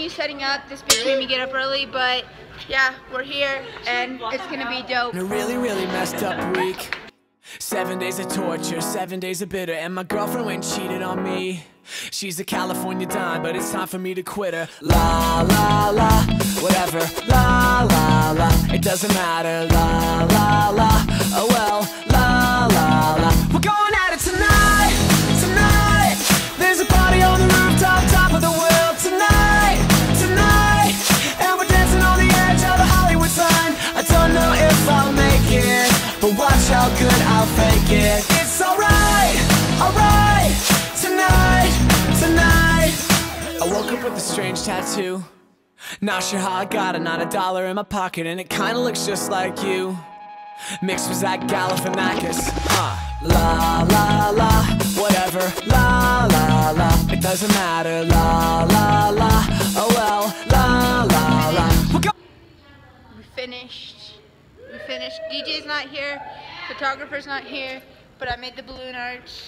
continue setting up. This bitch made me get up early, but yeah, we're here and it's gonna be dope. A really, really messed up week. 7 days of torture, 7 days of bitter, and my girlfriend went and cheated on me. She's a California dime, but it's time for me to quit her. La la la, whatever. La la la, it doesn't matter. La la la, oh well. La la la, we're going at it tonight, tonight. There's a party on the rooftop, top of the world tonight, tonight. And we're dancing on the edge of the Hollywood sign. I don't know if I'll make it, but watch how good I'll fake it. It's alright, alright. Tonight, tonight. I woke up with a strange tattoo. Not sure how I got it, not a dollar in my pocket, and it kinda looks just like you. Mixed with Zach Galifianakis. La la la, whatever. La la la, it doesn't matter. La la la, oh well. La la la. We finished. DJ's not here, photographer's not here, but I made the balloon arch.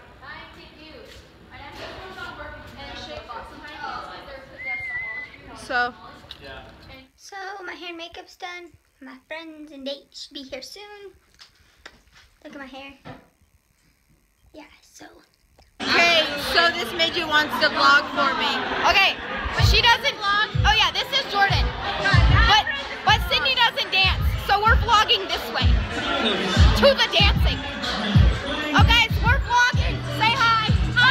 So my hair and makeup's done. My friends and dates should be here soon. Look at my hair. Yeah, so. Okay, so this midget wants to vlog for me. Okay, she doesn't vlog. Oh yeah, this is Jordan. But Sydney doesn't dance, so we're vlogging this way. To the dancing. Okay, so we're vlogging. Say hi.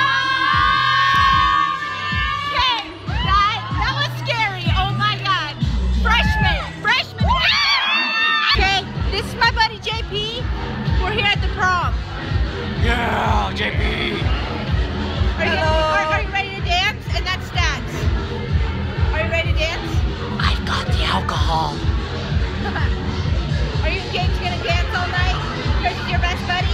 This is my buddy JP. We're here at the prom. Yeah, JP. Are you ready to dance? And that's stats. Are you ready to dance? I've got the alcohol. Are you and James gonna dance all night? Chris is your best buddy?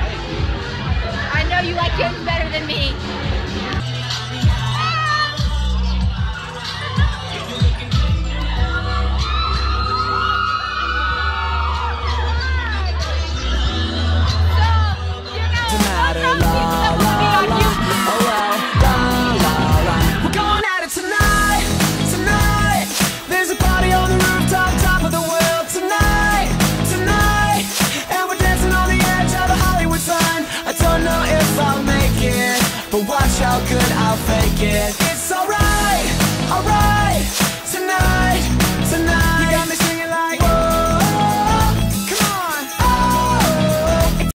I know you like James better than me. But watch how good I'll fake it. It's alright, alright.